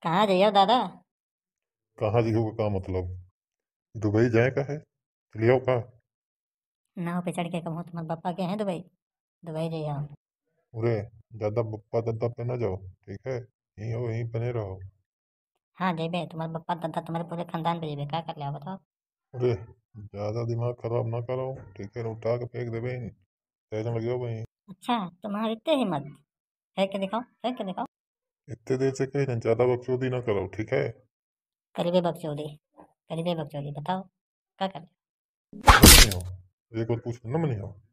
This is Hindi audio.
कहाँ जाइयो दादा। कहाँ जी होगा का मतलब? दुबई जाए का है? चलिए का। नाव पे चढ़ के कहूँ तुम्हारे पापा के हैं दुबई। दुबई जाइयो। अरे, ज्यादा बप्पा दद्दा पे ना जाओ, ठीक है? यहीं हो, यहीं बने रहो। हाँ जेबे तुम्हारे पापा दादा तुम्हारे पूरे खानदान पे जेबे क्या कर लिया बताओ। अरे, ज्यादा दिमाग खराब ना करो, ठीक है? उठा के फेंक देवे तैरने लगे हो वहीं। अच्छा तुम्हारी इतनी हिम्मत है कि दिखाओ है कि दिखाओ। इतने देर से कह रहे हैं, ज्यादा बकचोदी ना करो, ठीक है? करीबे बकचोदी। करीबे बकचोदी बताओ क्या कर। न मनी हो, एक बार पूछ लो, न मनी हो।